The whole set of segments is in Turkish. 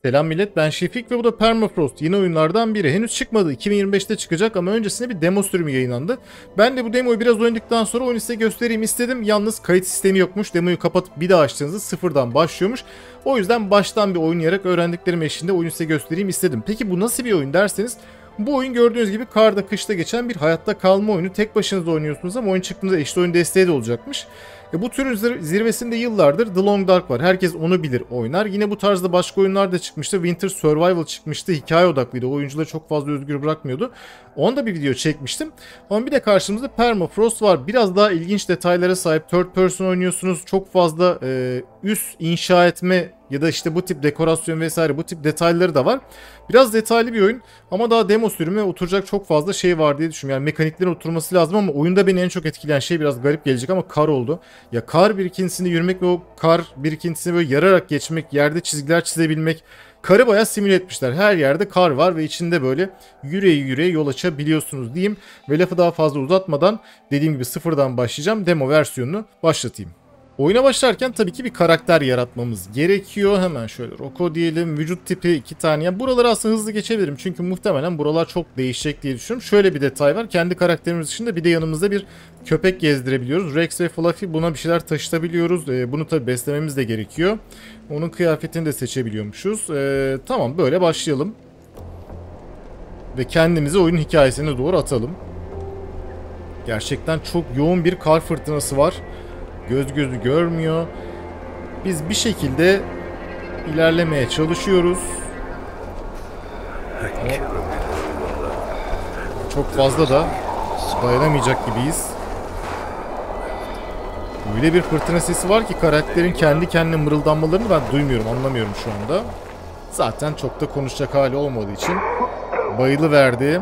Selam millet, ben Şefik ve bu da Permafrost. Yeni oyunlardan biri. Henüz çıkmadı. 2025'te çıkacak ama öncesinde bir demo sürümü yayınlandı. Ben de bu demoyu biraz oynadıktan sonra oyunu size göstereyim istedim. Yalnız kayıt sistemi yokmuş. Demoyu kapatıp bir daha açtığınızda sıfırdan başlıyormuş. O yüzden baştan bir oynayarak öğrendiklerim eşliğinde oyunu size göstereyim istedim. Peki bu nasıl bir oyun derseniz, bu oyun gördüğünüz gibi karda kışta geçen bir hayatta kalma oyunu. Tek başınıza oynuyorsunuz ama oyun çıktığında eşli oyun desteği de olacakmış. Bu türün zirvesinde yıllardır The Long Dark var. Herkes onu bilir, oynar. Yine bu tarzda başka oyunlar da çıkmıştı. Winter Survival çıkmıştı. Hikaye odaklıydı. Oyuncuları çok fazla özgür bırakmıyordu. Onda bir video çekmiştim. Ama bir de karşımızda Permafrost var. Biraz daha ilginç detaylara sahip. Third person oynuyorsunuz. Çok fazla üst inşa etme ya da işte bu tip dekorasyon vesaire bu tip detayları da var. Biraz detaylı bir oyun ama daha demo sürümü oturacak çok fazla şey var diye düşünüyorum. Yani mekaniklerin oturması lazım ama oyunda beni en çok etkileyen şey biraz garip gelecek ama kar oldu. Ya kar birikintisinde yürümek ve o kar birikintisini böyle yararak geçmek, yerde çizgiler çizebilmek. Karı bayağı simüle etmişler. Her yerde kar var ve içinde böyle yüreği yüreğe yol açabiliyorsunuz diyeyim. Ve lafı daha fazla uzatmadan dediğim gibi sıfırdan başlayacağım. Demo versiyonunu başlatayım. Oyuna başlarken tabii ki bir karakter yaratmamız gerekiyor. Hemen şöyle Roko diyelim. Vücut tipi 2 tane. Yani buraları aslında hızlı geçebilirim. Çünkü muhtemelen buralar çok değişecek diye düşünüyorum. Şöyle bir detay var. Kendi karakterimiz dışında bir de yanımızda bir köpek gezdirebiliyoruz. Rex ve Fluffy, buna bir şeyler taşıtabiliyoruz. Bunu tabii beslememiz de gerekiyor. Onun kıyafetini de seçebiliyormuşuz. Tamam, böyle başlayalım. Ve kendimizi oyunun hikayesine doğru atalım. Gerçekten çok yoğun bir kar fırtınası var. Göz gözü görmüyor. Biz bir şekilde ilerlemeye çalışıyoruz. Çok fazla da dayanamayacak gibiyiz. Öyle bir fırtına sesi var ki karakterin kendi kendine mırıldanmalarını ben duymuyorum, anlamıyorum şu anda. Zaten çok da konuşacak hali olmadığı için bayılıverdi.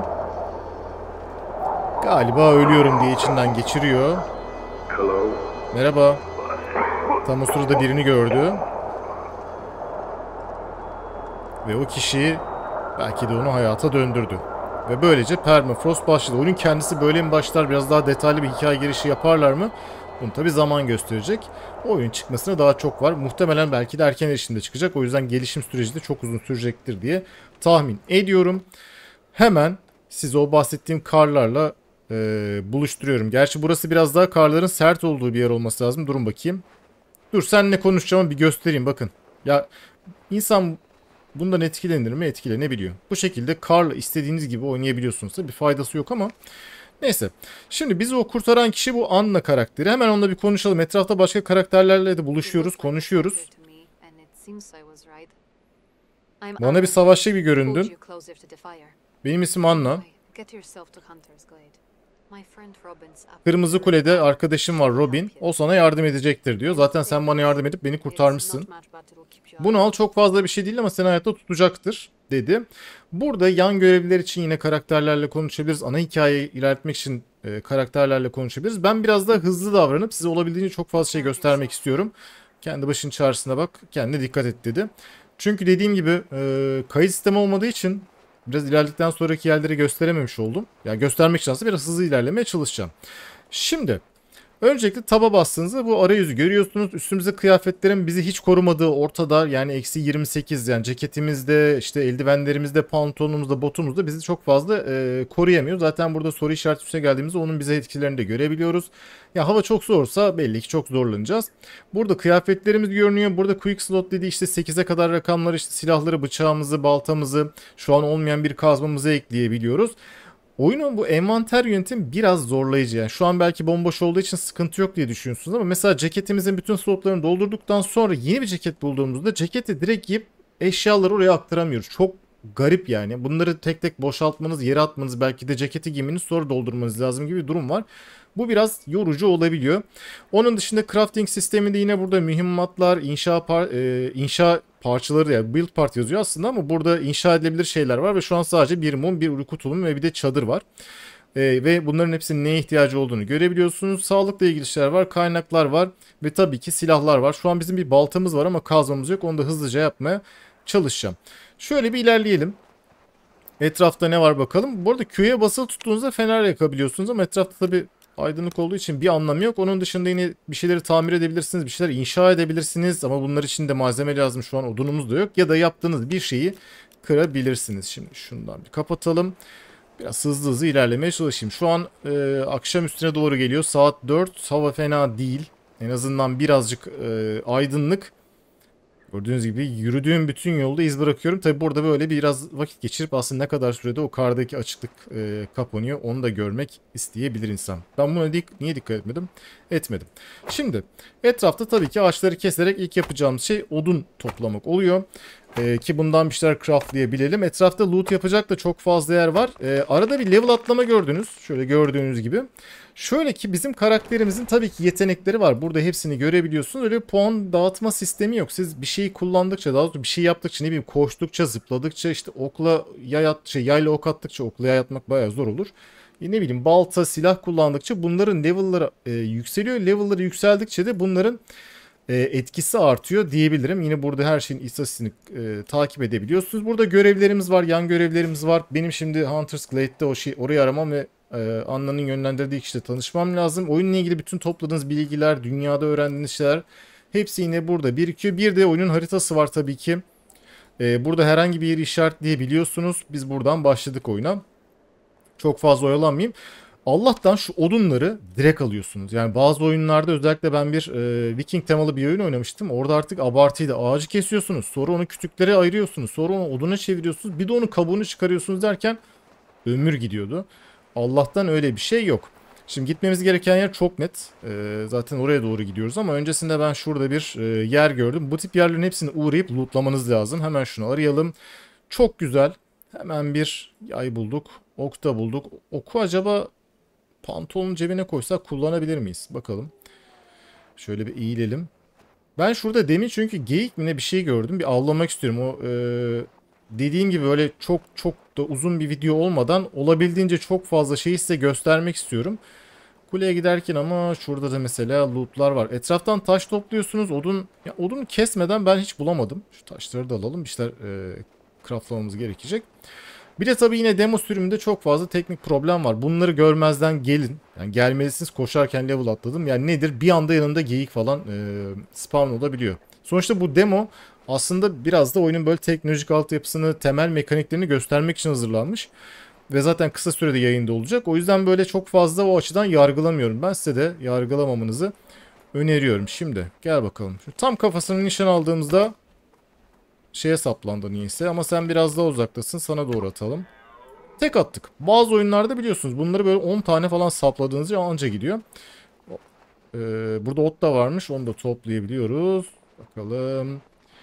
Galiba ölüyorum diye içinden geçiriyor. Merhaba. Tam o sırada birini gördü. Ve o kişi belki de onu hayata döndürdü. Ve böylece Permafrost başladı. Oyunun kendisi böyle mi başlar, biraz daha detaylı bir hikaye girişi yaparlar mı? Bunu tabi zaman gösterecek. Oyun çıkmasına daha çok var. Muhtemelen belki de erken erişimde çıkacak. O yüzden gelişim süreci de çok uzun sürecektir diye tahmin ediyorum. Hemen size o bahsettiğim karlarla buluşturuyorum. Gerçi burası biraz daha karların sert olduğu bir yer olması lazım. Durun bakayım. Dur, seninle konuşacağımı bir göstereyim, bakın. Ya insan bundan etkilenir mi? Etkilenebiliyor. Bu şekilde karla istediğiniz gibi oynayabiliyorsunuz. Bir faydası yok ama neyse. Şimdi bizi o kurtaran kişi bu Anna karakteri. Hemen onunla bir konuşalım. Etrafta başka karakterlerle de buluşuyoruz, konuşuyoruz. Bana bir savaşçı gibi göründün. Benim ismim Anna. Kırmızı Kule'de arkadaşım var, Robin. O sana yardım edecektir diyor. Zaten sen bana yardım edip beni kurtarmışsın. Bunu al, çok fazla bir şey değil ama seni hayatta tutacaktır dedi. Burada yan görevliler için yine karakterlerle konuşabiliriz. Ana hikayeyi ilerletmek için karakterlerle konuşabiliriz. Ben biraz daha hızlı davranıp size olabildiğince çok fazla şey göstermek istiyorum. Kendi başının çaresine bak, kendine dikkat et dedi. Çünkü dediğim gibi kayıt sistemi olmadığı için biraz ilerledikten sonraki yerleri gösterememiş oldum. Yani göstermek için aslında biraz hızlı ilerlemeye çalışacağım. Şimdi öncelikle taba bastığınızda bu arayüzü görüyorsunuz. Üstümüzde kıyafetlerin bizi hiç korumadığı ortada. Yani eksi 28, yani ceketimizde, işte eldivenlerimizde, pantolonumuzda, botumuzda bizi çok fazla koruyamıyor. Zaten burada soru işareti üstüne geldiğimizde onun bize etkilerini de görebiliyoruz. Ya hava çok zorsa belli ki çok zorlanacağız. Burada kıyafetlerimiz görünüyor. Burada quick slot dediği işte 8'e kadar rakamları, işte silahları, bıçağımızı, baltamızı, şu an olmayan bir kazmamızı ekleyebiliyoruz. Oyunun bu envanter yönetimi biraz zorlayıcı. Yani şu an belki bomboş olduğu için sıkıntı yok diye düşünüyorsunuz ama mesela ceketimizin bütün slotlarını doldurduktan sonra yeni bir ceket bulduğumuzda ceketi direkt giyip eşyaları oraya aktaramıyoruz. Çok garip yani. Bunları tek tek boşaltmanız, yere atmanız, belki de ceketi giymeniz, sonra doldurmanız lazım gibi bir durum var. Bu biraz yorucu olabiliyor. Onun dışında crafting sisteminde yine burada mühimmatlar, inşa parçaları, yani build part yazıyor aslında ama burada inşa edilebilir şeyler var ve şu an sadece bir mum, bir uyku tulumu ve bir de çadır var. Ve bunların hepsinin neye ihtiyacı olduğunu görebiliyorsunuz. Sağlıkla ilgili şeyler var, kaynaklar var ve tabii ki silahlar var. Şu an bizim bir baltamız var ama kazmamız yok. Onu da hızlıca yapmaya çalışacağım. Şöyle bir ilerleyelim. Etrafta ne var bakalım. Bu arada Q'ya basılı tuttuğunuzda fener yakabiliyorsunuz ama etrafta tabii Aydınlık olduğu için bir anlamı yok. Onun dışında yine bir şeyleri tamir edebilirsiniz. Bir şeyler inşa edebilirsiniz. Ama bunlar için de malzeme lazım. Şu an odunumuz da yok. Ya da yaptığınız bir şeyi kırabilirsiniz. Şimdi şundan bir kapatalım. Biraz hızlı hızlı ilerlemeye çalışayım. Şu an akşam üstüne doğru geliyor. Saat 4. Hava fena değil. En azından birazcık aydınlık. Gördüğünüz gibi yürüdüğüm bütün yolda iz bırakıyorum. Tabi burada böyle biraz vakit geçirip aslında ne kadar sürede o kardaki açıklık kapanıyor onu da görmek isteyebilir insan. Ben buna niye dikkat etmedim? Etmedim. Şimdi etrafta tabii ki ağaçları keserek ilk yapacağımız şey odun toplamak oluyor. Ki bundan bir şeyler craftlayabilelim. Etrafta loot yapacak da çok fazla yer var. Arada bir level atlama gördünüz. Şöyle gördüğünüz gibi. Şöyle ki bizim karakterimizin tabii ki yetenekleri var. Burada hepsini görebiliyorsunuz. Öyle puan dağıtma sistemi yok. Siz bir şeyi kullandıkça, daha doğrusu bir şey yaptıkça, ne bileyim koştukça, zıpladıkça, işte okla yayla ok attıkça, okla yay atmak bayağı zor olur. Ne bileyim balta, silah kullandıkça bunların level'ları yükseliyor. Level'ları yükseldikçe de bunların etkisi artıyor diyebilirim. Yine burada her şeyin istatistiğini takip edebiliyorsunuz. Burada görevlerimiz var, yan görevlerimiz var. Benim şimdi Hunter's Glade'de orayı aramam ve Anna'nın yönlendirdiği kişiyle tanışmam lazım. Oyunla ilgili bütün topladığınız bilgiler, dünyada öğrendiğiniz şeyler hepsi yine burada birikiyor. Bir de oyunun haritası var tabii ki. Burada herhangi bir yeri işaretleyebiliyorsunuz. Biz buradan başladık oyuna. Çok fazla oyalanmayayım. Allah'tan şu odunları direkt alıyorsunuz. Yani bazı oyunlarda, özellikle ben bir Viking temalı bir oyun oynamıştım. Orada artık abartıydı. Ağacı kesiyorsunuz. Sonra onu kütüklere ayırıyorsunuz. Sonra onu oduna çeviriyorsunuz. Bir de onun kabuğunu çıkarıyorsunuz derken ömür gidiyordu. Allah'tan öyle bir şey yok. Şimdi gitmemiz gereken yer çok net. Zaten oraya doğru gidiyoruz ama öncesinde ben şurada bir yer gördüm. Bu tip yerlerin hepsini uğrayıp lootlamanız lazım. Hemen şunu arayalım. Çok güzel. Hemen bir yay bulduk. Ok da bulduk. Oku acaba pantolonun cebine koysak kullanabilir miyiz? Bakalım. Şöyle bir eğilelim. Ben şurada demin çünkü geyik mi ne bir şey gördüm. Bir avlamak istiyorum. O dediğim gibi böyle çok çok da uzun bir video olmadan olabildiğince çok fazla şeyi size göstermek istiyorum. Kuleye giderken ama şurada da mesela lootlar var. Etraftan taş topluyorsunuz. Odunu kesmeden ben hiç bulamadım. Şu taşları da alalım. Bir şeyler craftlamamız gerekecek. Bir de tabii yine demo sürümünde çok fazla teknik problem var. Bunları görmezden gelin. Yani gelmelisiniz, koşarken level atladım. Yani nedir? Bir anda yanında geyik falan spawn olabiliyor. Sonuçta bu demo aslında biraz da oyunun böyle teknolojik altyapısını, temel mekaniklerini göstermek için hazırlanmış. Ve zaten kısa sürede yayında olacak. O yüzden böyle çok fazla o açıdan yargılamıyorum. Ben size de yargılamamanızı öneriyorum. Şimdi gel bakalım. Şu tam kafasını nişan aldığımızda şeye saplandı niyeyse, ama sen biraz daha uzaktasın, sana doğru atalım. Tek attık. Bazı oyunlarda biliyorsunuz bunları böyle 10 tane falan sapladığınızda anca gidiyor. Burada ot da varmış, onu da toplayabiliyoruz. Bakalım.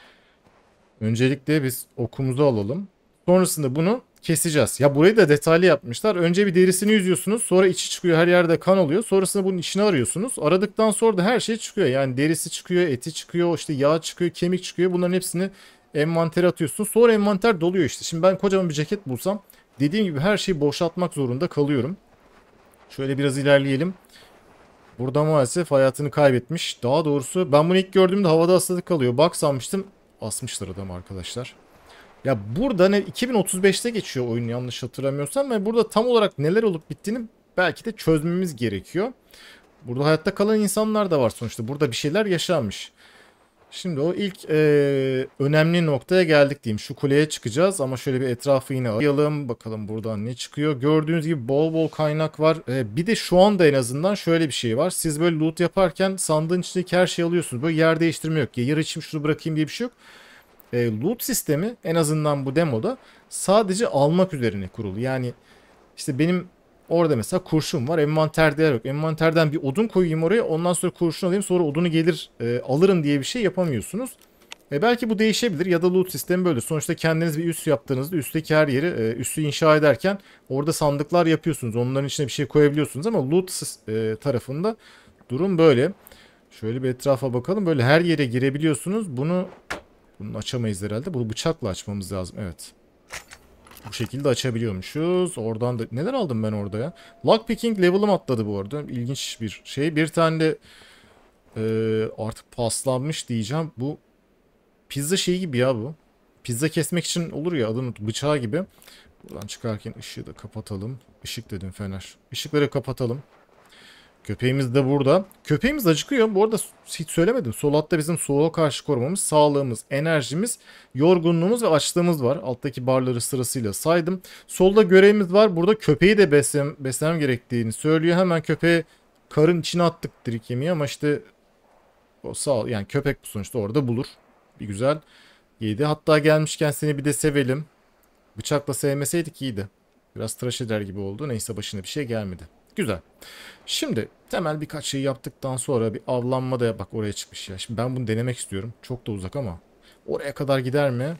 Öncelikle biz okumuzu alalım. Sonrasında bunu keseceğiz. Ya burayı da detaylı yapmışlar. Önce bir derisini yüzüyorsunuz. Sonra içi çıkıyor. Her yerde kan oluyor. Sonrasında bunun içini arıyorsunuz. Aradıktan sonra da her şey çıkıyor. Yani derisi çıkıyor, eti çıkıyor, işte yağ çıkıyor, kemik çıkıyor. Bunların hepsini envantere atıyorsunuz. Sonra envanter doluyor işte. Şimdi ben kocaman bir ceket bulsam, dediğim gibi her şeyi boşaltmak zorunda kalıyorum. Şöyle biraz ilerleyelim. Burada maalesef hayatını kaybetmiş. Daha doğrusu ben bunu ilk gördüğümde havada asılı kalıyor. Bak sanmıştım. Asmışlar adam arkadaşlar. Ya burada ne 2035'te geçiyor oyun yanlış hatırlamıyorsam ve burada tam olarak neler olup bittiğini belki de çözmemiz gerekiyor. Burada hayatta kalan insanlar da var sonuçta. Burada bir şeyler yaşanmış. Şimdi o ilk önemli noktaya geldik diyeyim. Şu kuleye çıkacağız ama şöyle bir etrafı yine arayalım. Bakalım buradan ne çıkıyor. Gördüğünüz gibi bol bol kaynak var. Bir de şu anda en azından şöyle bir şey var. Siz böyle loot yaparken sandığın içindeki her şeyi alıyorsunuz. Böyle yer değiştirme yok. Ya yer içim şunu bırakayım diye bir şey yok. Loot sistemi en azından bu demoda sadece almak üzerine kurulu. Yani işte benim orada mesela kurşun var. Envanterde yer yok. Envanterden bir odun koyayım oraya. Ondan sonra kurşun alayım. Sonra odunu gelir alırım diye bir şey yapamıyorsunuz. Belki bu değişebilir ya da loot sistemi böyle. Sonuçta kendiniz bir üs yaptığınızda üstteki her yeri üssü inşa ederken orada sandıklar yapıyorsunuz. Onların içine bir şey koyabiliyorsunuz ama loot tarafında durum böyle. Şöyle bir etrafa bakalım. Böyle her yere girebiliyorsunuz. Bunu açamayız herhalde. Bunu bıçakla açmamız lazım. Evet. Bu şekilde açabiliyormuşuz. Oradan da neler aldım ben orada ya? Lockpicking level'ım atladı bu arada. İlginç bir şey. Bir tane de artık paslanmış diyeceğim. Bu pizza şeyi gibi ya bu. Pizza kesmek için olur ya, adını bıçağı gibi. Buradan çıkarken ışığı da kapatalım. Işık dedim, fener. Işıkları kapatalım. Köpeğimiz de burada. Köpeğimiz acıkıyor. Bu arada hiç söylemedim. Sol altta bizim soğuğa karşı korumamız, sağlığımız, enerjimiz, yorgunluğumuz ve açlığımız var. Alttaki barları sırasıyla saydım. Solda görevimiz var. Burada köpeği de beslemem gerektiğini söylüyor. Hemen köpeğe karın içine attık direkt yemeği ama işte o yani köpek bu sonuçta orada bulur. Bir güzel yedi. Hatta gelmişken seni bir de sevelim. Bıçakla sevmeseydik iyiydi. Biraz tıraş eder gibi oldu. Neyse başına bir şey gelmedi. Güzel. Şimdi temel birkaç şey yaptıktan sonra bir avlanma da bak oraya çıkmış ya. Şimdi ben bunu denemek istiyorum. Çok da uzak ama. Oraya kadar gider mi?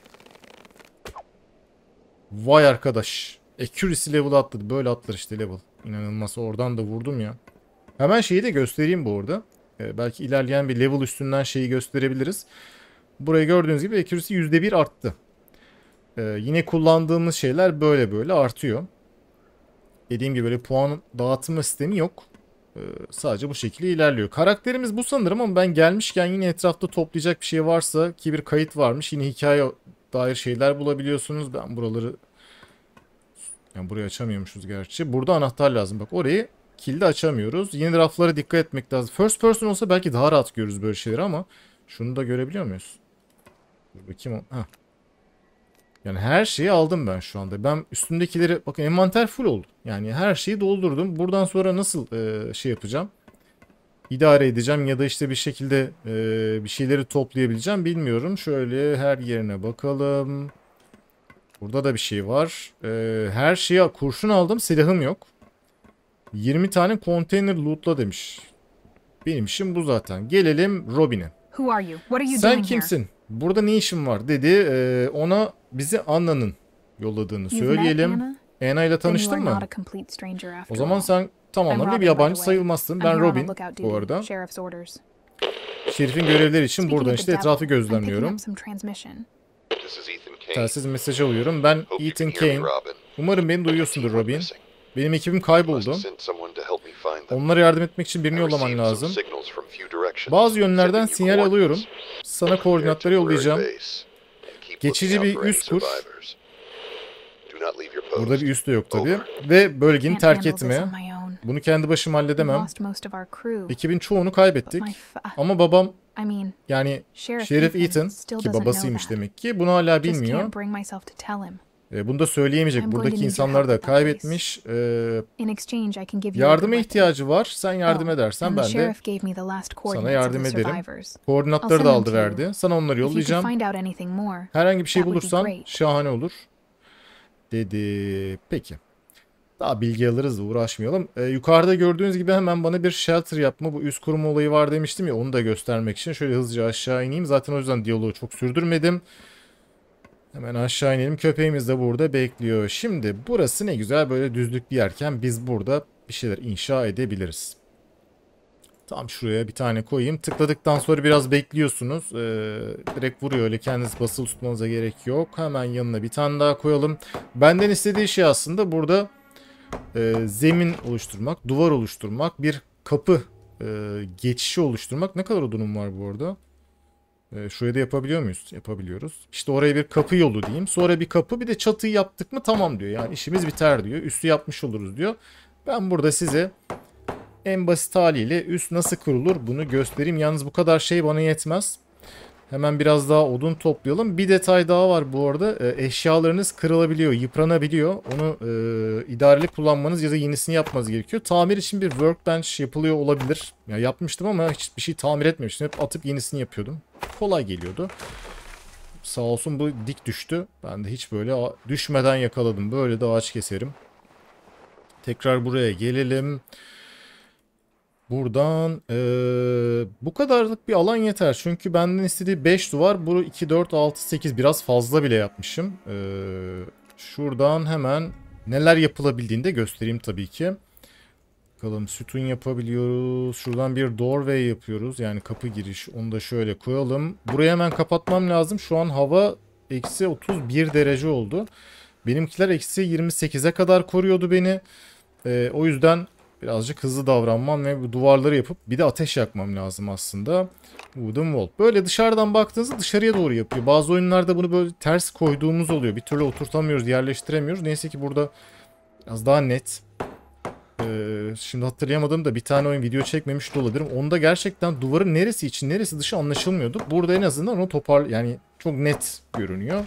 Vay arkadaş. Accuracy level atladı. Böyle atlar işte level. İnanılmaz. Oradan da vurdum ya. Hemen şeyi de göstereyim bu arada. Belki ilerleyen bir level üstünden şeyi gösterebiliriz. Burayı gördüğünüz gibi accuracy %1 arttı. Yine kullandığımız şeyler böyle böyle artıyor. Dediğim gibi böyle puan dağıtma sistemi yok. Sadece bu şekilde ilerliyor. Karakterimiz bu sanırım ama ben gelmişken yine etrafta toplayacak bir şey varsa ki bir kayıt varmış. Yine hikaye dair şeyler bulabiliyorsunuz. Ben buraları yani burayı açamıyormuşuz gerçi. Burada anahtar lazım. Bak orayı kilidi açamıyoruz. Yine raflara dikkat etmek lazım. First person olsa belki daha rahat görürüz böyle şeyleri ama şunu da görebiliyor muyuz? Dur bakayım. Heh. Yani her şeyi aldım ben şu anda. Ben üstümdekileri bakın envanter full oldu. Yani her şeyi doldurdum. Buradan sonra nasıl şey yapacağım? İdare edeceğim ya da işte bir şekilde bir şeyleri toplayabileceğim bilmiyorum. Şöyle her yerine bakalım. Burada da bir şey var. Her şeye kurşun aldım. Silahım yok. 20 tane konteyner lootla demiş. Benim işim bu zaten. Gelelim Robin'e. Sen kimsin? Burada ne işin var dedi. Ona bizi Anna'nın yolladığını söyleyelim. Anna ile tanıştın mı? O zaman sen tam anlamıyla bir yabancı sayılmazsın. Ben Robin bu arada. Şerif'in görevleri için buradan işte etrafı gözlemliyorum. Telsiz mesajı alıyorum. Ben Ethan Kane. Umarım beni duyuyorsundur Robin. Benim ekibim kayboldu. Onlara yardım etmek için birini yollaman lazım. Bazı yönlerden sinyal alıyorum. Sana koordinatları yollayacağım. Geçici bir üs kur. Burada bir üs de yok tabi. Ve bölgeni terk etme. Bunu kendi başıma halledemem. Ekibin çoğunu kaybettik. Ama babam yani Şerif Ethan ki babasıymış demek ki bunu hala bilmiyor. Bunu da söyleyemeyecek. Buradaki insanları da kaybetmiş. Yardıma ihtiyacı var. Sen yardım edersen ben de sana yardım ederim. Koordinatları da aldı verdi. Sana onları yollayacağım. Herhangi bir şey bulursan şahane olur. Dedi. Peki. Daha bilgi alırız da uğraşmayalım. Yukarıda gördüğünüz gibi hemen bana bir shelter yapma. Bu üst kurma olayı var demiştim ya. Onu da göstermek için. Şöyle hızlıca aşağı ineyim. Zaten o yüzden diyaloğu çok sürdürmedim. Hemen aşağı inelim. Köpeğimiz de burada bekliyor. Şimdi burası ne güzel böyle düzlük bir yerken biz burada bir şeyler inşa edebiliriz. Tam şuraya bir tane koyayım. Tıkladıktan sonra biraz bekliyorsunuz. Direkt vuruyor öyle kendiniz basılı tutmanıza gerek yok. Hemen yanına bir tane daha koyalım. Benden istediği şey aslında burada zemin oluşturmak, duvar oluşturmak, bir kapı geçişi oluşturmak. Ne kadar odunum var bu arada? Şuraya da yapabiliyor muyuz? Yapabiliyoruz. İşte oraya bir kapı yolu diyeyim. Sonra bir kapı bir de çatıyı yaptık mı tamam diyor. Yani işimiz biter diyor. Üstü yapmış oluruz diyor. Ben burada size en basit haliyle üst nasıl kurulur bunu göstereyim. Yalnız bu kadar şey bana yetmez. Hemen biraz daha odun toplayalım. Bir detay daha var bu arada. Eşyalarınız kırılabiliyor, yıpranabiliyor. Onu idareli kullanmanız ya da yenisini yapmanız gerekiyor. Tamir için bir workbench yapılıyor olabilir. Ya yapmıştım ama hiçbir şey tamir etmemiştim. Hep atıp yenisini yapıyordum. Kolay geliyordu. Sağ olsun bu dik düştü. Ben de hiç böyle düşmeden yakaladım. Böyle de ağaç keserim. Tekrar buraya gelelim. Buradan bu kadarlık bir alan yeter. Çünkü benden istediği 5 duvar. Bu 2, 4, 6, 8 biraz fazla bile yapmışım. Şuradan hemen neler yapılabildiğini de göstereyim tabii ki. Bakalım sütun yapabiliyoruz. Şuradan bir doorway yapıyoruz. Yani kapı giriş. Onu da şöyle koyalım. Burayı hemen kapatmam lazım. Şu an hava eksi 31 derece oldu. Benimkiler eksi 28'e kadar koruyordu beni. O yüzden birazcık hızlı davranmam ve bu duvarları yapıp bir de ateş yakmam lazım aslında. Wooden wall. Böyle dışarıdan baktığınızda dışarıya doğru yapıyor. Bazı oyunlarda bunu böyle ters koyduğumuz oluyor. Bir türlü oturtamıyoruz, yerleştiremiyoruz. Neyse ki burada biraz daha net. Şimdi hatırlayamadım da bir tane oyun video çekmemiş de olabilirim. Onda gerçekten duvarın neresi için neresi dışı anlaşılmıyordu. Burada en azından onu yani çok net görünüyor.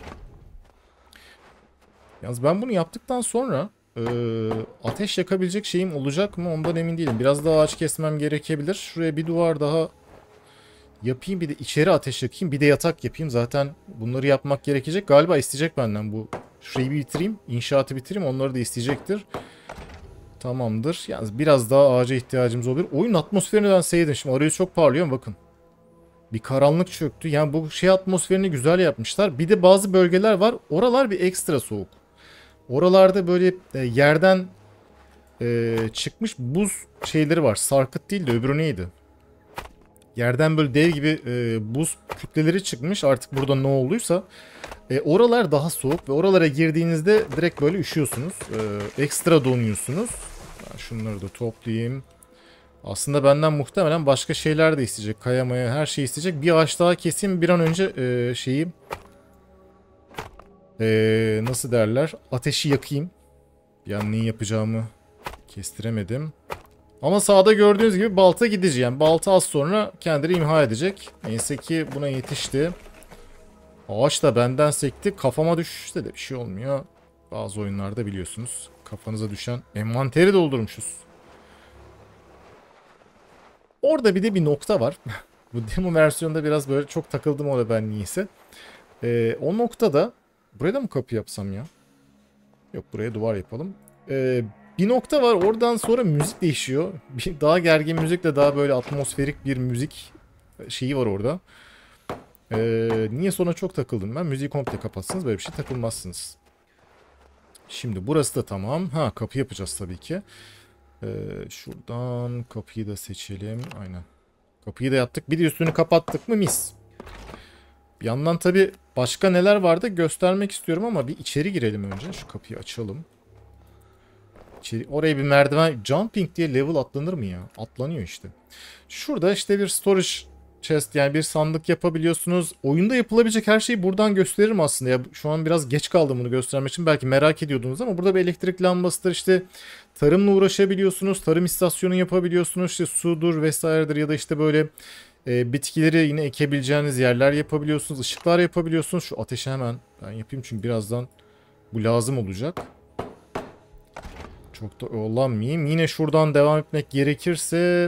Yalnız ben bunu yaptıktan sonra ateş yakabilecek şeyim olacak mı ondan emin değilim. Biraz daha ağaç kesmem gerekebilir. Şuraya bir duvar daha yapayım, bir de içeri ateş yakayım, bir de yatak yapayım. Zaten bunları yapmak gerekecek. Galiba isteyecek benden bu. Şurayı bir bitireyim, inşaatı bitireyim, onları da isteyecektir. Tamamdır. Yalnız biraz daha ağaca ihtiyacımız olabilir. Oyun atmosferini ben sevdim. Şimdi arayüz çok parlıyor bakın. Bir karanlık çöktü. Yani bu şey atmosferini güzel yapmışlar. Bir de bazı bölgeler var. Oralar bir ekstra soğuk. Oralarda böyle yerden çıkmış buz şeyleri var. Sarkıt değil de öbürü neydi? Yerden böyle dev gibi buz kütleleri çıkmış. Artık burada ne olduysa. Oralar daha soğuk ve oralara girdiğinizde direkt böyle üşüyorsunuz. Ekstra donuyorsunuz. Ben şunları da toplayayım. Aslında benden muhtemelen başka şeyler de isteyecek. Kayamaya her şeyi isteyecek. Bir ağaç daha keseyim bir an önce şeyi nasıl derler? Ateşi yakayım. Yani neyi yapacağımı kestiremedim. Ama sağda gördüğünüz gibi balta gidici. Yani balta az sonra kendini imha edecek. Neyse ki buna yetişti. Ağaç da benden sekti. Kafama düşse de bir şey olmuyor. Bazı oyunlarda biliyorsunuz. Kafanıza düşen envanteri doldurmuşuz. Orada bir de bir nokta var. Bu demo versiyonda biraz böyle çok takıldım orada ben niyeyse. O noktada buraya da mı kapı yapsam ya? Yok, buraya duvar yapalım. Bir nokta var, oradan sonra müzik değişiyor. Bir daha gergin müzikle daha böyle atmosferik bir müzik şeyi var orada. Niye sonra çok takıldım ben? Müziği komple kapatsanız böyle bir şey takılmazsınız. Şimdi burası da tamam. Ha, kapı yapacağız tabii ki. Şuradan kapıyı da seçelim. Aynen. Kapıyı da yaptık. Bir de üstünü kapattık mı mis. Bir yandan tabii başka neler vardı göstermek istiyorum ama bir içeri girelim önce. Şu kapıyı açalım. Oraya bir merdiven... Jumping diye level atlanır mı ya? Atlanıyor işte. Şurada işte bir storage chest, yani bir sandık yapabiliyorsunuz. Oyunda yapılabilecek her şeyi buradan gösteririm aslında. Ya şu an biraz geç kaldım bunu göstermek için. Belki merak ediyordunuz ama burada bir elektrik lambasıdır, işte tarımla uğraşabiliyorsunuz. Tarım istasyonu yapabiliyorsunuz. İşte sudur vesairedir ya da işte böyle bitkileri yine ekebileceğiniz yerler yapabiliyorsunuz. Işıklar yapabiliyorsunuz. Şu ateşi hemen ben yapayım çünkü birazdan bu lazım olacak. Çok da olanmayayım. Yine şuradan devam etmek gerekirse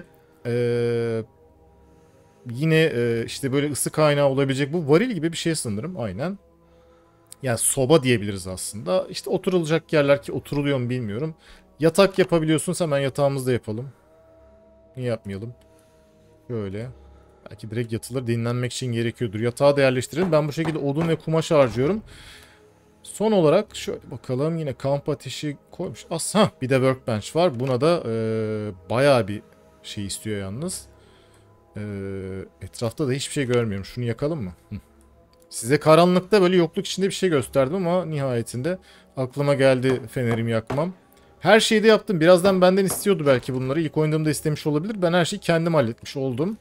yine işte böyle ısı kaynağı olabilecek bu varil gibi bir şey sanırım. Aynen. Yani soba diyebiliriz aslında. İşte oturulacak yerler, ki oturuluyor mu bilmiyorum. Yatak yapabiliyorsunuz. Hemen yatağımızda yapalım. Niye yapmayalım? Böyle. Belki direkt yatılır, dinlenmek için gerekiyordur. Yatağı da yerleştirelim. Ben bu şekilde odun ve kumaş harcıyorum. Son olarak şöyle bakalım, yine kamp ateşi koymuş. Bir de workbench var. Buna da bayağı bir şey istiyor yalnız. Etrafta da hiçbir şey görmüyorum. Şunu yakalım mı? Size karanlıkta böyle yokluk içinde bir şey gösterdim ama nihayetinde aklıma geldi fenerimi yakmam. Her şeyi de yaptım. Birazdan benden istiyordu belki bunları. İlk oynadığımda istemiş olabilir. Ben her şeyi kendim halletmiş oldum.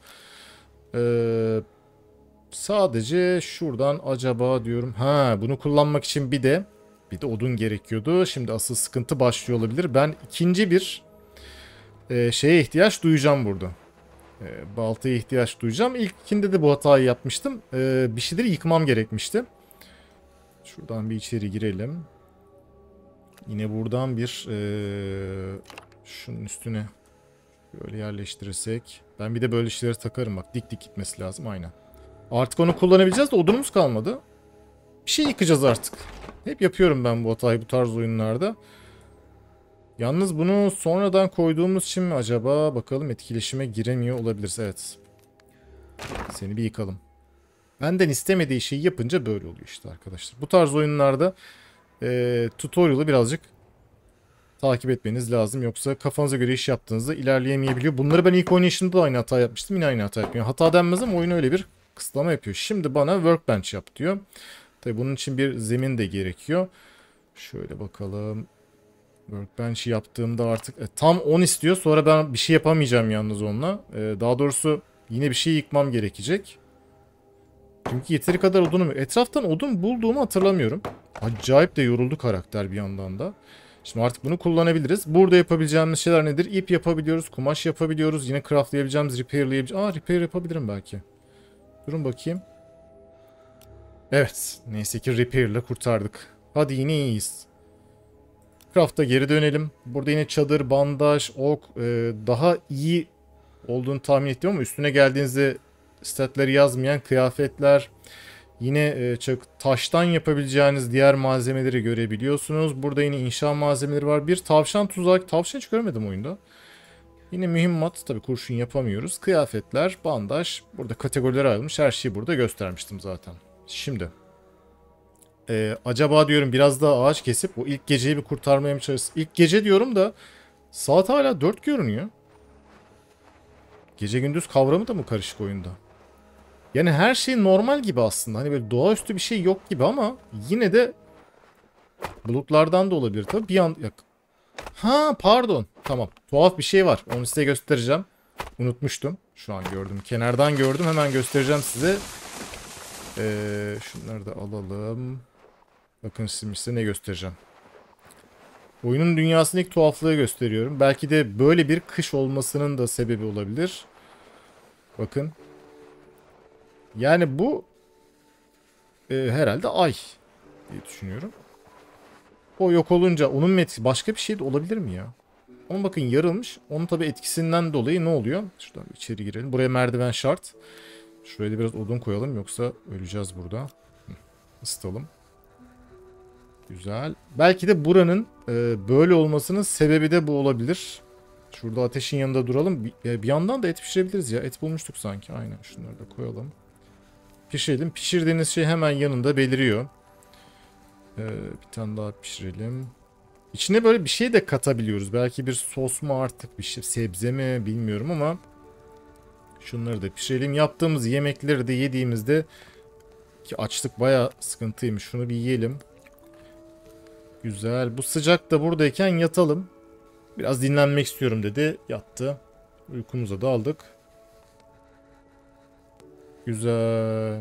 Sadece şuradan acaba diyorum. Ha, bunu kullanmak için bir de odun gerekiyordu. Şimdi asıl sıkıntı başlıyor olabilir. Ben ikinci bir şeye ihtiyaç duyacağım burada. Baltaya ihtiyaç duyacağım. İlkinde de bu hatayı yapmıştım. Bir şeyleri yıkmam gerekmişti. Şuradan bir içeri girelim. Yine buradan bir şunun üstüne böyle yerleştirirsek. Ben bir de böyle şeyleri takarım bak. Dik dik gitmesi lazım aynen. Artık onu kullanabileceğiz de odunumuz kalmadı. Bir şey yıkacağız artık. Hep yapıyorum ben bu hatayı bu tarz oyunlarda. Yalnız bunu sonradan koyduğumuz için mi acaba? Bakalım, etkileşime giremiyor olabiliriz. Evet. Seni bir yıkalım. Benden istemediği şeyi yapınca böyle oluyor işte arkadaşlar. Bu tarz oyunlarda tutorial'ı birazcık takip etmeniz lazım. Yoksa kafanıza göre iş yaptığınızda ilerleyemeyebiliyor. Bunları ben ilk oynayışımda da aynı hata yapmıştım. Yine aynı hata yapıyorum. Hata denmez ama oyun öyle bir kısıtlama yapıyor. Şimdi bana workbench yap diyor. Tabii bunun için bir zemin de gerekiyor. Şöyle bakalım. Workbench yaptığımda artık tam 10 istiyor. Sonra ben bir şey yapamayacağım yalnız onunla. Daha doğrusu yine bir şey yıkmam gerekecek. Çünkü yeteri kadar odunum yok. Etraftan odun bulduğumu hatırlamıyorum. Acayip de yoruldu karakter bir yandan da. Şimdi artık bunu kullanabiliriz. Burada yapabileceğimiz şeyler nedir? İp yapabiliyoruz, kumaş yapabiliyoruz. Yine craftlayabileceğimiz, repairlayabileceğimiz... Repair yapabilirim belki. Durun bakayım. Evet. Neyse ki repair'la kurtardık. Hadi yine iyiyiz. Craft'a geri dönelim. Burada yine çadır, bandaj, ok daha iyi olduğunu tahmin ettim ama üstüne geldiğinizde statları yazmayan kıyafetler. Yine taştan yapabileceğiniz diğer malzemeleri görebiliyorsunuz. Burada yine inşa malzemeleri var. Bir tavşan tuzak. Tavşan hiç görmedim oyunda. Yine mühimmat. Tabii kurşun yapamıyoruz. Kıyafetler, bandaj. Burada kategoriler ayrılmış. Her şeyi burada göstermiştim zaten. Şimdi. Acaba diyorum biraz daha ağaç kesip o ilk geceyi bir kurtarmaya mı çalışsın? İlk gece diyorum da saat hala 4 görünüyor. Gece gündüz kavramı da mı karışık oyunda? Yani her şey normal gibi aslında. Hani böyle doğaüstü bir şey yok gibi ama yine de bulutlardan da olabilir tabii. Bir an... Ha pardon. Tamam. Tuhaf bir şey var. Onu size göstereceğim. Unutmuştum. Şu an gördüm. Kenardan gördüm. Hemen göstereceğim size. Şunları da alalım. Bakın şimdi size ne göstereceğim. Oyunun dünyasındaki tuhaflığı gösteriyorum. Belki de böyle bir kış olmasının da sebebi olabilir. Bakın. Yani bu herhalde ay diye düşünüyorum. O yok olunca onun etkisi başka bir şey de olabilir mi ya? Ama bakın yarılmış. Onun tabii etkisinden dolayı ne oluyor? Şuradan içeri girelim. Buraya merdiven şart. Şuraya da biraz odun koyalım yoksa öleceğiz burada. Isıtalım. Güzel. Belki de buranın böyle olmasının sebebi de bu olabilir. Şurada ateşin yanında duralım. Bir yandan da et pişirebiliriz ya. Et bulmuştuk sanki. Aynen şunları da koyalım. Pişirelim. Pişirdiğiniz şey hemen yanında beliriyor. Bir tane daha pişirelim. İçine böyle bir şey de katabiliyoruz. Belki bir sos mu artık bir şey. Sebze mi bilmiyorum ama. Şunları da pişirelim. Yaptığımız yemekleri de yediğimizde. Ki açlık baya sıkıntıymış. Şunu bir yiyelim. Güzel. Bu sıcakta buradayken yatalım. Biraz dinlenmek istiyorum dedi. Yattı. Uykumuza daldık. Güzel.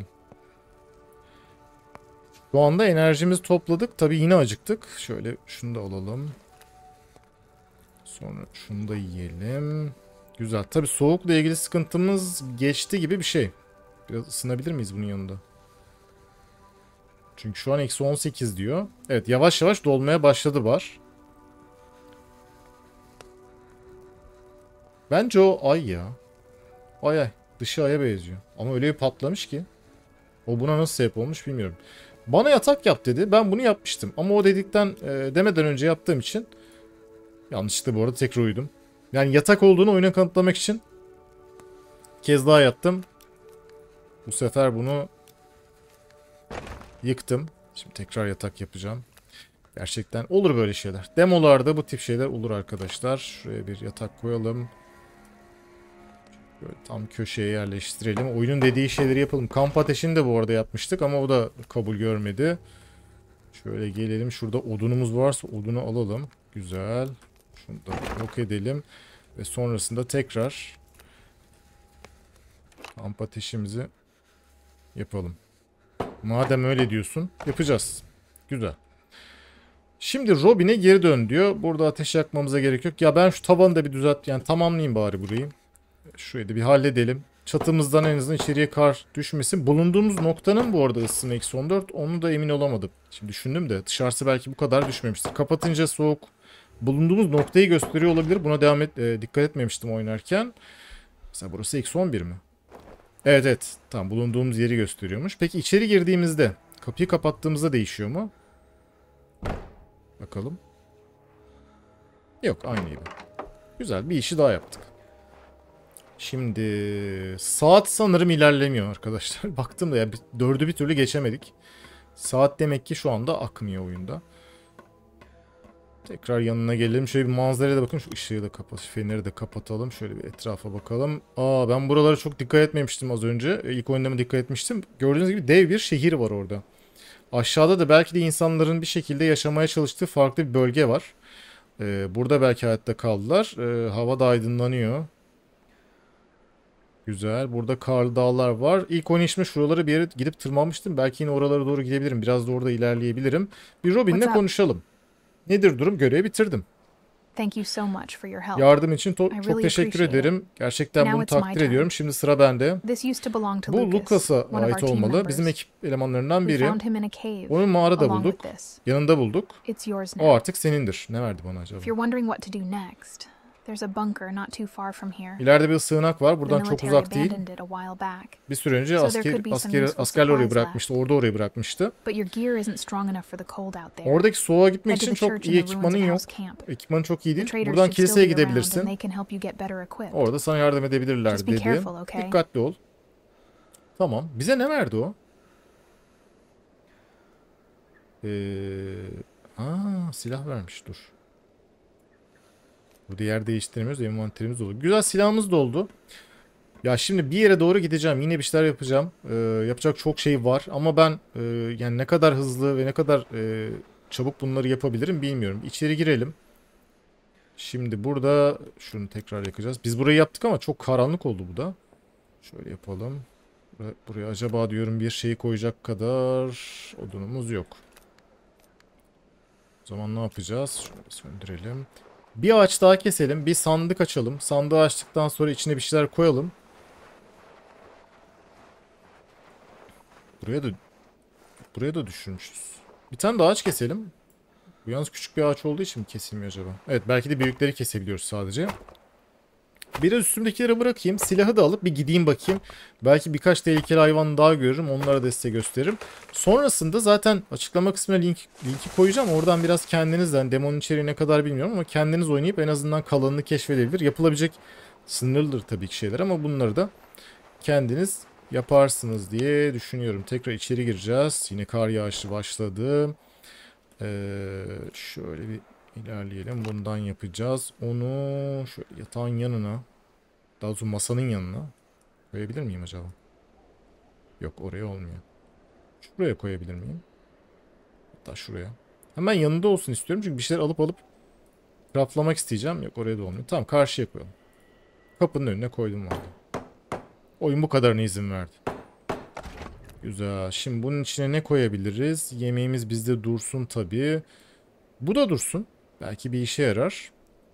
Şu anda enerjimizi topladık. Tabii yine acıktık. Şöyle şunu da alalım. Sonra şunu da yiyelim. Güzel. Tabii soğukla ilgili sıkıntımız geçti gibi bir şey. Biraz ısınabilir miyiz bunun yanında? Çünkü şu an -18 diyor. Evet yavaş yavaş dolmaya başladı bar. Bence o ay ya. Ay ay. Dışı aya benziyor. Ama öyle bir patlamış ki. O buna nasıl sebep olmuş bilmiyorum. Bana yatak yap dedi. Ben bunu yapmıştım. Ama o dedikten demeden önce yaptığım için yanlışlıkla bu arada tekrar uyudum. Yani yatak olduğunu oyuna kanıtlamak için kez daha yattım. Bu sefer bunu yıktım. Şimdi tekrar yatak yapacağım. Gerçekten olur böyle şeyler. Demolarda bu tip şeyler olur arkadaşlar. Şuraya bir yatak koyalım. Böyle tam köşeye yerleştirelim. Oyunun dediği şeyleri yapalım. Kamp ateşini de bu arada yapmıştık ama o da kabul görmedi. Şöyle gelelim. Şurada odunumuz varsa odunu alalım. Güzel. Şunu da yok edelim. Ve sonrasında tekrar kamp ateşimizi yapalım. Madem öyle diyorsun yapacağız. Güzel. Şimdi Robin'e geri dön diyor. Burada ateş yakmamıza gerek yok. Ya ben şu tavanı da bir yani tamamlayayım bari burayı. Şurayı da bir halledelim. Çatımızdan en azından içeriye kar düşmesin. Bulunduğumuz noktanın bu arada ısısı -14. Onu da emin olamadım. Şimdi düşündüm de dışarısı belki bu kadar düşmemiştir. Kapatınca soğuk. Bulunduğumuz noktayı gösteriyor olabilir. Buna dikkat etmemiştim oynarken. Mesela burası -11 mi? Evet evet. Tamam bulunduğumuz yeri gösteriyormuş. Peki içeri girdiğimizde kapıyı kapattığımızda değişiyor mu? Bakalım. Yok aynıydı. Güzel bir işi daha yaptık. Şimdi saat sanırım ilerlemiyor arkadaşlar. Baktım da ya 4'ü bir türlü geçemedik. Saat demek ki şu anda akmıyor oyunda. Tekrar yanına gelelim. Şöyle bir manzaraya da bakın. Şu ışığı da kapat. Feneri de kapatalım. Şöyle bir etrafa bakalım. Aa ben buralara çok dikkat etmemiştim az önce. İlk oyunda mı dikkat etmiştim. Gördüğünüz gibi dev bir şehir var orada. Aşağıda da belki de insanların bir şekilde yaşamaya çalıştığı farklı bir bölge var. Burada belki hayatta kaldılar. Hava da aydınlanıyor. Güzel. Burada karlı dağlar var. İlk oynayışımda şuralara bir yere gidip tırmanmıştım. Belki yine oralara doğru gidebilirim. Biraz da orada ilerleyebilirim. Bir Robin'le konuşalım. Nedir durum? Görevi bitirdim. Thank you so much for your help. Yardım için I çok really teşekkür appreciate it. ederim. Gerçekten Now bunu it's my takdir turn. ediyorum. Şimdi sıra bende. This used to belong to Bu Lucas, Lucas'a one of our ait team olmalı. Bizim members. ekip elemanlarından We biri. found him in a cave, Onu mağarada along bulduk. with this. Yanında bulduk. It's yours O now. artık senindir. Ne verdi bana acaba? If you're wondering what to do next, there's a bunker not too far from here. İleride bir sığınak var. The Buradan çok military uzak değil. abandoned it a while back. Bir süre önce So there could be some useful askerler orayı supplies bırakmıştı. Orada orayı bırakmıştı. But your gear isn't strong enough for the cold out there. Oradaki soğuğa gitmek Head to için the çok church iyi in the ruins ekipmanın of yok. House Camp. Ekipmanın çok iyi The değil. traders Buradan should still kiliseye be around and gidebilirsin. they can help you get better equipped. Orada sana yardım edebilirler Just be dedi. careful, okay? Dikkatli ol. Tamam. Bize ne verdi o? Silah vermiş. Dur. Burada yer değiştiremiyoruz. Envanterimiz oldu. Güzel, silahımız da oldu. Ya şimdi bir yere doğru gideceğim. Yine bir şeyler yapacağım. Yapacak çok şey var. Ama ben yani ne kadar hızlı ve ne kadar çabuk bunları yapabilirim bilmiyorum. İçeri girelim. Şimdi burada şunu tekrar yakacağız. Biz burayı yaptık ama çok karanlık oldu bu da. Şöyle yapalım. Buraya acaba diyorum bir şeyi koyacak kadar odunumuz yok. O zaman ne yapacağız? Şöyle söndürelim. Bir ağaç daha keselim. Bir sandık açalım. Sandığı açtıktan sonra içine bir şeyler koyalım. Buraya da düşürmüşüz. Bir tane daha ağaç keselim. Bu yalnız küçük bir ağaç olduğu için mi kesilmiyor acaba? Evet, belki de büyükleri kesebiliyoruz sadece. Biraz üstümdekileri bırakayım. Silahı da alıp bir gideyim bakayım. Belki birkaç tehlikeli hayvan daha görürüm. Onlara da size gösteririm. Sonrasında zaten açıklama kısmına linki koyacağım. Oradan biraz kendinizden, demonun içeriği ne kadar bilmiyorum ama kendiniz oynayıp en azından kalanını keşfedebilir. Yapılabilecek sınırlıdır tabii ki şeyler ama bunları da kendiniz yaparsınız diye düşünüyorum. Tekrar içeri gireceğiz. Yine kar yağışı başladı. Şöyle bir ilerleyelim. Bundan yapacağız. Onu şöyle yatağın yanına, daha doğrusu masanın yanına koyabilir miyim acaba? Yok, oraya olmuyor. Şuraya koyabilir miyim? Hatta şuraya. Hemen yanında olsun istiyorum çünkü bir şeyler alıp craftlamak isteyeceğim. Yok, oraya da olmuyor. Tamam, karşıya koyalım. Kapının önüne koydum vallahi. Oyun bu kadarına izin verdi. Güzel. Şimdi bunun içine ne koyabiliriz? Yemeğimiz bizde dursun tabii. Bu da dursun. Belki bir işe yarar.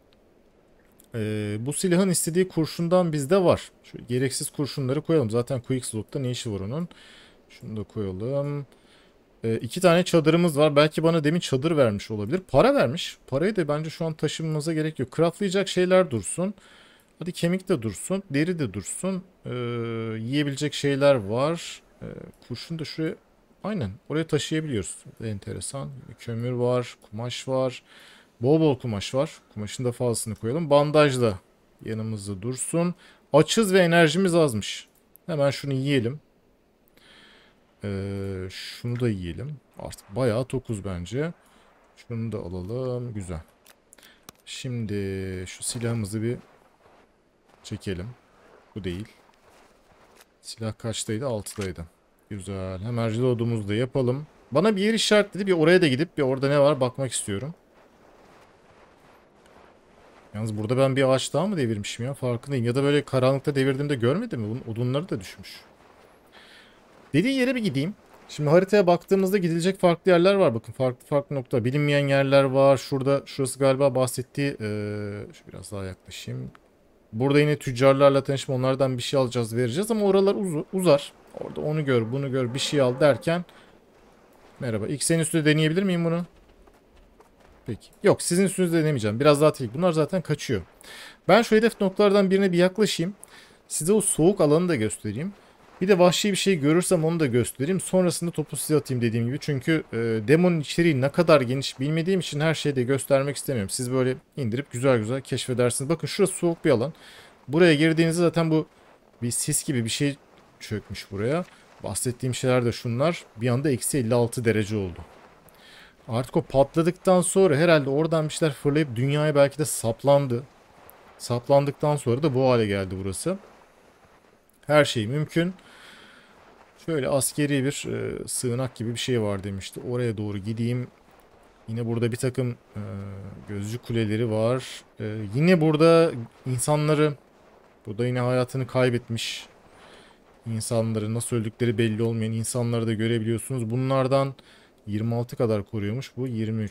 Bu silahın istediği kurşundan bizde var. Şöyle gereksiz kurşunları koyalım. Zaten quick slot'ta ne işi var onun? Şunu da koyalım. 2 tane çadırımız var. Belki bana demin çadır vermiş olabilir. Para vermiş. Parayı da bence şu an taşımamıza gerek yok. Craftlayacak şeyler dursun. Hadi kemik de dursun. Deri de dursun. Yiyebilecek şeyler var. Kurşun da şuraya... Aynen. Oraya taşıyabiliyoruz. Enteresan. Kömür var. Kumaş var. Bol bol kumaş var. Kumaşın da fazlasını koyalım. Bandaj da yanımızda dursun. Açız ve enerjimiz azmış. Hemen şunu yiyelim. Şunu da yiyelim. Artık bayağı tokuz bence. Şunu da alalım. Güzel. Şimdi şu silahımızı bir çekelim. Bu değil. Silah kaçtaydı? 6'daydı. Güzel. Hemen reload'umuzu da yapalım. Bana bir yer işaretledi. Bir oraya da gidip bir orada ne var bakmak istiyorum. Yalnız burada ben bir ağaç daha mı devirmişim ya? Farkındayım. Ya da böyle karanlıkta devirdiğimde görmedim mi? Bunun odunları da düşmüş. Dediği yere bir gideyim. Şimdi haritaya baktığımızda gidilecek farklı yerler var. Bakın farklı nokta. Bilinmeyen yerler var. Şurası galiba bahsettiği... Şu biraz daha yaklaşayım. Burada yine tüccarlarla tanışma. Onlardan bir şey alacağız, vereceğiz. Ama oralar uzar. Orada onu gör, bunu gör, bir şey al derken... Merhaba. İlk senin üstünde deneyebilir miyim bunu? Peki. Yok, sizin üstünüzde denemeyeceğim. Biraz daha tehlikeli. Bunlar zaten kaçıyor. Ben şu hedef noktalardan birine bir yaklaşayım. Size o soğuk alanı da göstereyim. Bir de vahşi bir şey görürsem onu da göstereyim. Sonrasında topu size atayım dediğim gibi. Çünkü demonun içeriği ne kadar geniş bilmediğim için her şeyi de göstermek istemiyorum. Siz böyle indirip güzel güzel keşfedersiniz. Bakın şurası soğuk bir alan. Buraya girdiğinizde zaten bu bir sis gibi bir şey çökmüş buraya. Bahsettiğim şeyler de şunlar. Bir anda eksi 56 derece oldu. Artık o patladıktan sonra herhalde oradan bir şeyler fırlayıp dünyaya belki de saplandı. Saplandıktan sonra da bu hale geldi burası. Her şey mümkün. Şöyle askeri bir sığınak gibi bir şey var demişti. Oraya doğru gideyim. Yine burada bir takım gözcü kuleleri var. Yine burada insanları, burada yine hayatını kaybetmiş insanları, nasıl öldükleri belli olmayan insanları da görebiliyorsunuz. Bunlardan 26 kadar koruyormuş. Bu 23.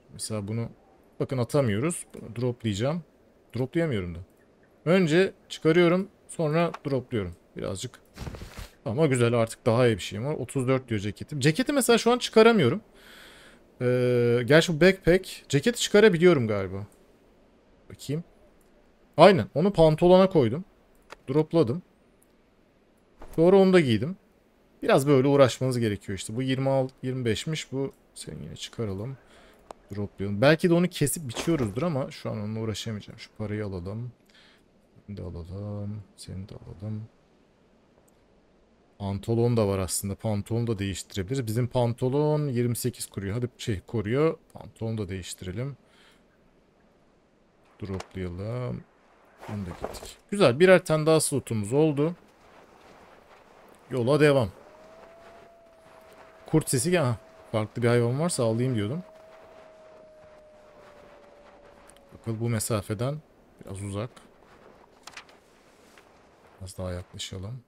Mesela bunu bakın atamıyoruz. Bunu droplayacağım. Droplayamıyorum da. Önce çıkarıyorum, sonra dropluyorum. Birazcık. Ama güzel, artık daha iyi bir şeyim var. 34 diyor ceketim. Ceketi mesela şu an çıkaramıyorum. Gerçi bu backpack. Ceketi çıkarabiliyorum galiba. Bakayım. Aynen. Onu pantolona koydum. Dropladım. Sonra onu da giydim. Biraz böyle uğraşmanız gerekiyor işte. Bu 26, 25'miş. Bu seni yine çıkaralım. Droplayalım. Belki de onu kesip biçiyoruzdur ama şu an onunla uğraşamayacağım. Şu parayı alalım. Seni de alalım. Seni de alalım. Pantolon da var aslında. Pantolon da değiştirebiliriz. Bizim pantolon 28 koruyor. Hadi koruyor. Pantolon da değiştirelim. Droplayalım. Onu da gittik. Güzel. Birer tane daha slotumuz oldu. Yola devam. Kurt sesi gel. Farklı bir hayvan varsa alayım diyordum. Bakalım bu mesafeden biraz uzak. Biraz daha yaklaşalım.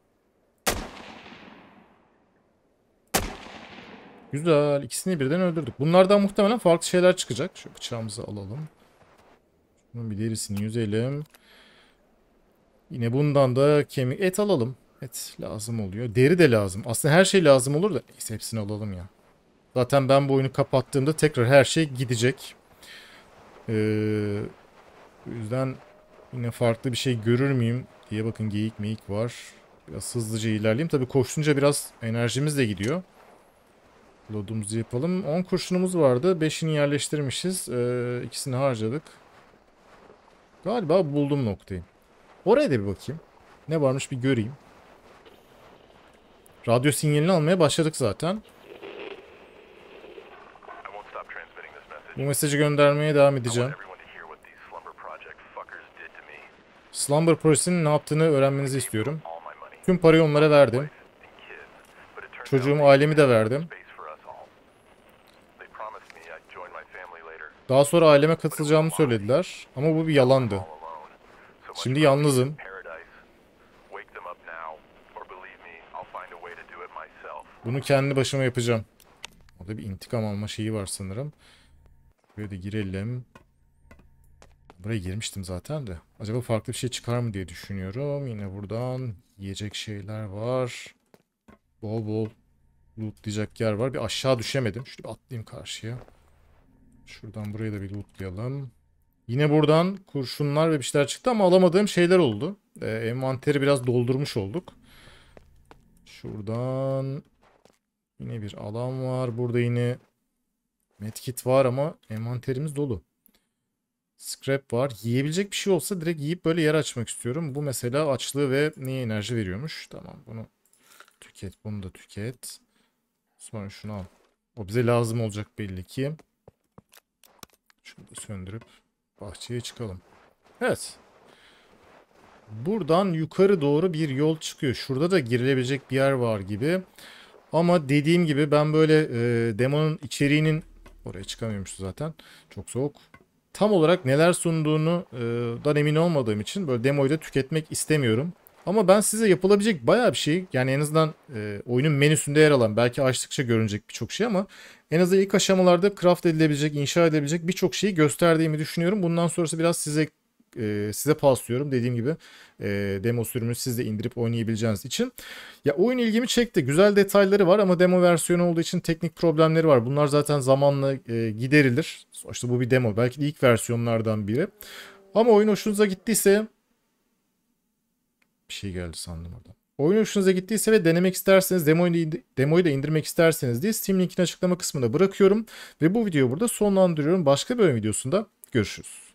Güzel. İkisini birden öldürdük. Bunlardan muhtemelen farklı şeyler çıkacak. Şu bıçağımızı alalım. Bunun bir derisini yüzelim. Yine bundan da kemik et alalım. Et lazım oluyor. Deri de lazım. Aslında her şey lazım olur da neyse hepsini alalım ya. Zaten ben bu oyunu kapattığımda tekrar her şey gidecek. O yüzden yine farklı bir şey görür müyüm diye bakın, geyik meyik var. Biraz hızlıca ilerleyeyim. Tabii koştunca biraz enerjimiz de gidiyor. Loadumuzu yapalım. 10 kurşunumuz vardı. 5'ini yerleştirmişiz. İkisini harcadık. Galiba buldum noktayı. Oraya da bir bakayım. Ne varmış bir göreyim. Radyo sinyalini almaya başladık zaten. Bu mesajı göndermeye devam edeceğim. Slumber Projesinin ne yaptığını öğrenmenizi istiyorum. Tüm parayı onlara verdim. Çocuğum, ailemi de verdim. Daha sonra aileme katılacağımı söylediler. Ama bu bir yalandı. Şimdi yalnızım. Bunu kendi başıma yapacağım. Orada bir intikam alma şeyi var sanırım. Böyle de girelim. Buraya girmiştim zaten de. Acaba farklı bir şey çıkar mı diye düşünüyorum. Yine buradan yiyecek şeyler var. Bol bol lootlayacak yer var. Bir aşağı düşemedim. Şöyle bir atlayayım karşıya. Şuradan burayı da bir lootlayalım. Yine buradan kurşunlar ve bir şeyler çıktı ama alamadığım şeyler oldu. Envanteri biraz doldurmuş olduk. Şuradan yine bir alan var. Burada yine medkit var ama envanterimiz dolu. Scrap var. Yiyebilecek bir şey olsa direkt yiyip böyle yer açmak istiyorum. Bu mesela açlığı ve neye enerji veriyormuş. Tamam, bunu tüket. Bunu da tüket. Sonra şunu al. O bize lazım olacak belli ki. Şunu da söndürüp bahçeye çıkalım. Evet. Buradan yukarı doğru bir yol çıkıyor. Şurada da girilebilecek bir yer var gibi. Ama dediğim gibi ben böyle demonun içeriğinin... Oraya çıkamıyormuş zaten. Çok soğuk. Tam olarak neler sunduğunu dan emin olmadığım için böyle demoyu da tüketmek istemiyorum. Ama ben size yapılabilecek bayağı bir şey, yani en azından oyunun menüsünde yer alan, belki açtıkça görünecek birçok şey ama en azından ilk aşamalarda craft edilebilecek, inşa edilebilecek birçok şeyi gösterdiğimi düşünüyorum. Bundan sonrası biraz size paslıyorum. Dediğim gibi demo sürümünü siz de indirip oynayabileceğiniz için. Ya oyun ilgimi çekti. Güzel detayları var ama demo versiyonu olduğu için teknik problemleri var. Bunlar zaten zamanla giderilir. Sonuçta bu bir demo. Belki de ilk versiyonlardan biri. Ama oyun hoşunuza gittiyse... Bir şey geldi sandım orada. Oyun hoşunuza gittiyse ve denemek isterseniz, demoyu da indirmek isterseniz diye Steam linkini açıklama kısmına bırakıyorum. Ve bu videoyu burada sonlandırıyorum. Başka bir oyun videosunda görüşürüz.